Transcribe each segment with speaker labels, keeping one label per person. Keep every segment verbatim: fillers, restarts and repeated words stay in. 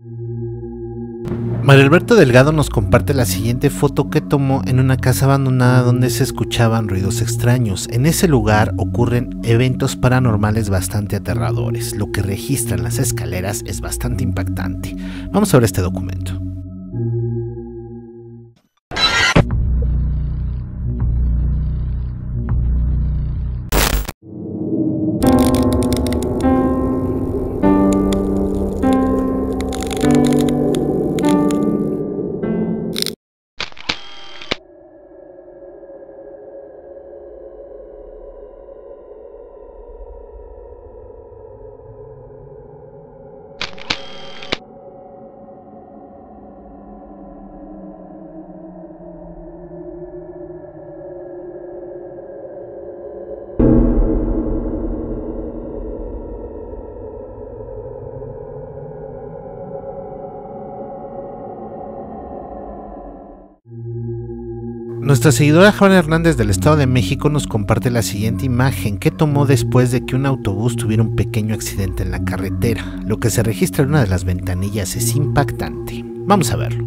Speaker 1: Mario Alberto Delgado nos comparte la siguiente foto que tomó en una casa abandonada donde se escuchaban ruidos extraños. En ese lugar ocurren eventos paranormales bastante aterradores. Lo que registran las escaleras es bastante impactante. Vamos a ver este documento. Nuestra seguidora Juana Hernández del Estado de México nos comparte la siguiente imagen que tomó después de que un autobús tuviera un pequeño accidente en la carretera. Lo que se registra en una de las ventanillas es impactante. Vamos a verlo.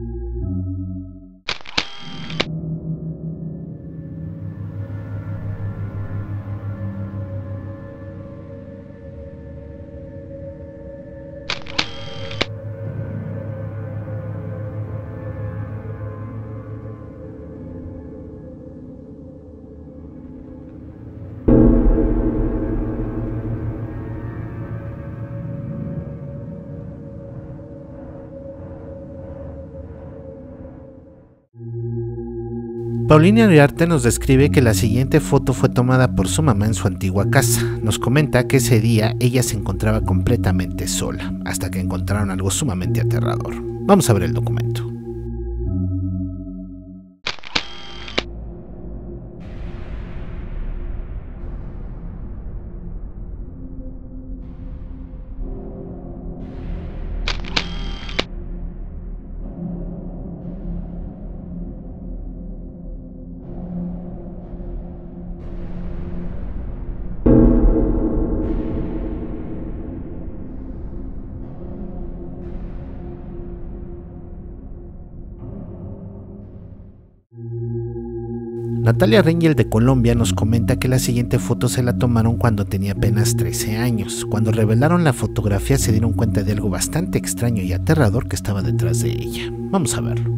Speaker 1: Paulina Uriarte nos describe que la siguiente foto fue tomada por su mamá en su antigua casa. Nos comenta que ese día ella se encontraba completamente sola, hasta que encontraron algo sumamente aterrador. Vamos a ver el documento. Natalia Rengel de Colombia nos comenta que la siguiente foto se la tomaron cuando tenía apenas trece años. Cuando revelaron la fotografía se dieron cuenta de algo bastante extraño y aterrador que estaba detrás de ella. Vamos a verlo.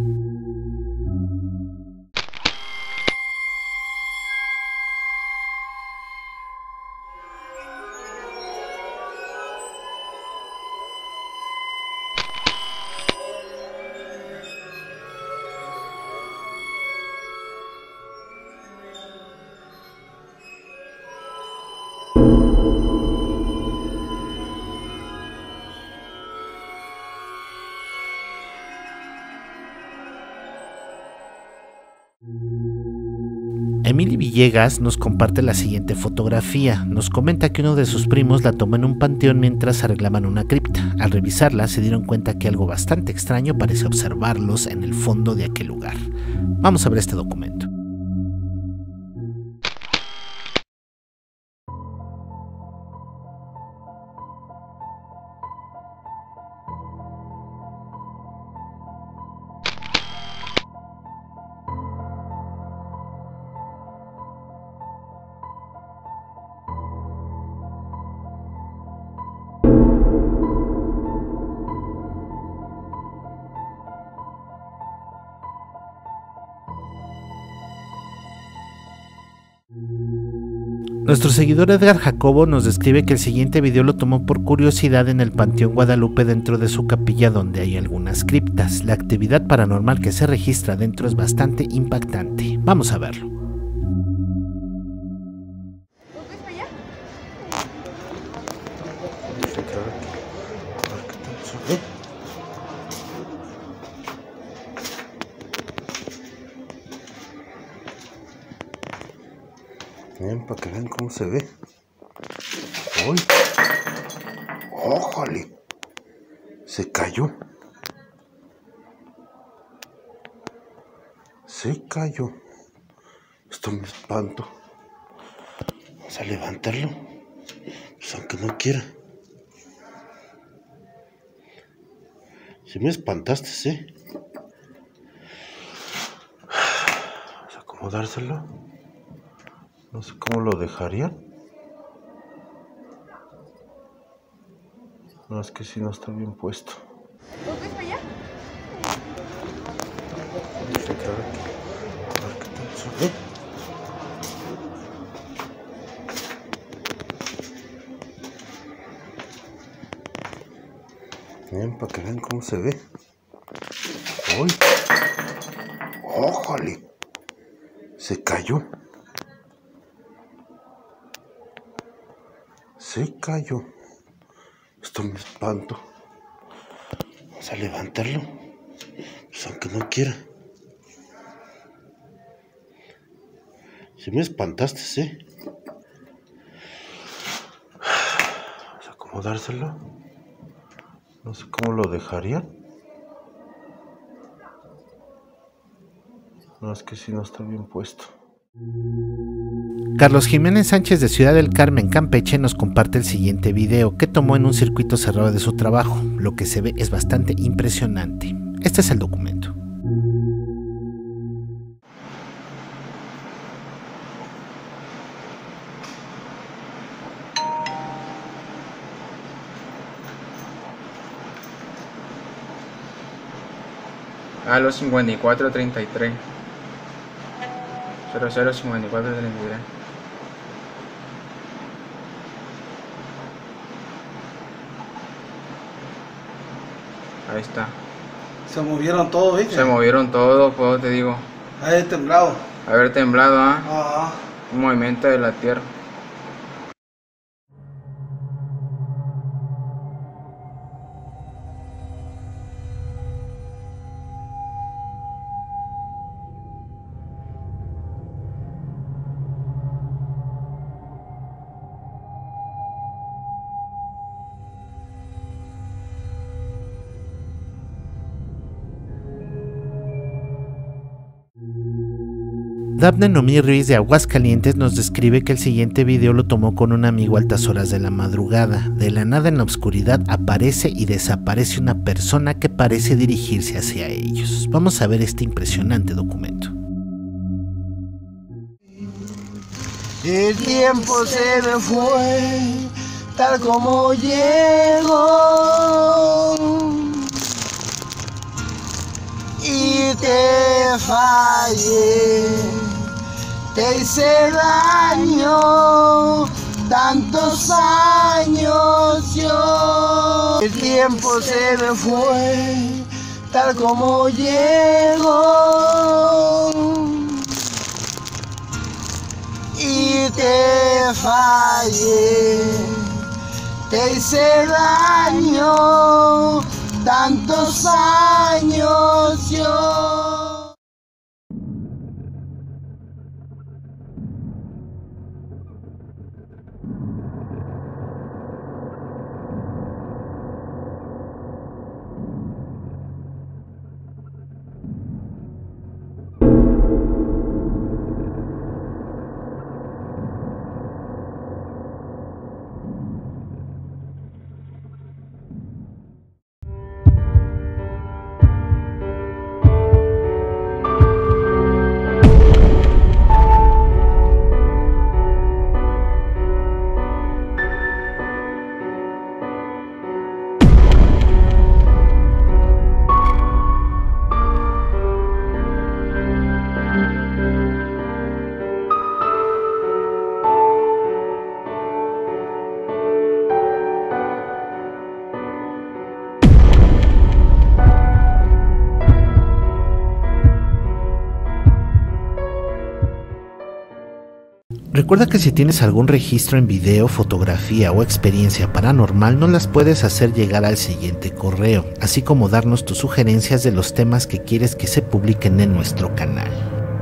Speaker 1: Emily Villegas nos comparte la siguiente fotografía. Nos comenta que uno de sus primos la tomó en un panteón mientras arreglaban una cripta. Al revisarla se dieron cuenta que algo bastante extraño parece observarlos en el fondo de aquel lugar. Vamos a ver este documento. Nuestro seguidor Edgar Jacobo nos describe que el siguiente video lo tomó por curiosidad en el Panteón Guadalupe dentro de su capilla donde hay algunas criptas. La actividad paranormal que se registra dentro es bastante impactante. Vamos a verlo.
Speaker 2: Miren, para que vean cómo se ve. ¡Uy! ¡Ójale! Se cayó. Se cayó. Esto me espanto. Vamos a levantarlo. Pues aunque no quiera. Sí me espantaste, ¿eh? Vamos a acomodárselo. No sé cómo lo dejarían. No, es que si no está bien puesto.
Speaker 3: ¿Lo ves para allá?
Speaker 2: A ver qué tal sube. Bien, para que vean cómo se ve. ¡Uy! ¡Ójale! Se cayó. Se cayó. Esto me espanto. Vamos a levantarlo. Pues aunque no quiera. Si me espantaste, ¿eh? Vamos a acomodárselo. No sé cómo lo dejarían. No, es que si no está bien puesto.
Speaker 1: Carlos Jiménez Sánchez de Ciudad del Carmen, Campeche, nos comparte el siguiente video que tomó en un circuito cerrado de su trabajo. Lo que se ve es bastante impresionante. Este es el documento.
Speaker 4: A los cincuenta y cuatro treinta y tres. cero cero cincuenta y cuatro treinta y tres. Ahí está.
Speaker 5: Se movieron todos, ¿viste?
Speaker 4: Se movieron todos, pues te digo.
Speaker 5: Ahí temblado.
Speaker 4: Haber temblado, ¿ah?
Speaker 5: Ajá.
Speaker 4: Un movimiento de la tierra.
Speaker 1: Dafne Noemí Ruiz de Aguascalientes nos describe que el siguiente video lo tomó con un amigo a altas horas de la madrugada. De la nada en la oscuridad aparece y desaparece una persona que parece dirigirse hacia ellos. Vamos a ver este impresionante documento.
Speaker 6: El tiempo se me fue, tal como llegó, y te fallé, te hice daño, tantos años yo. El tiempo se me fue, tal como llegó, y te fallé, te hice daño, tantos años yo.
Speaker 1: Recuerda que si tienes algún registro en video, fotografía o experiencia paranormal, nos las puedes hacer llegar al siguiente correo, así como darnos tus sugerencias de los temas que quieres que se publiquen en nuestro canal.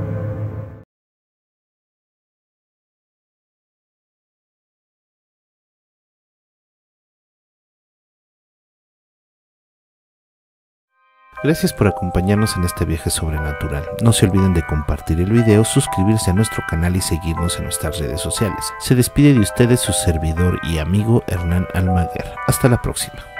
Speaker 1: Gracias por acompañarnos en este viaje sobrenatural. No se olviden de compartir el video, suscribirse a nuestro canal y seguirnos en nuestras redes sociales. Se despide de ustedes su servidor y amigo Hernán Almaguer. Hasta la próxima.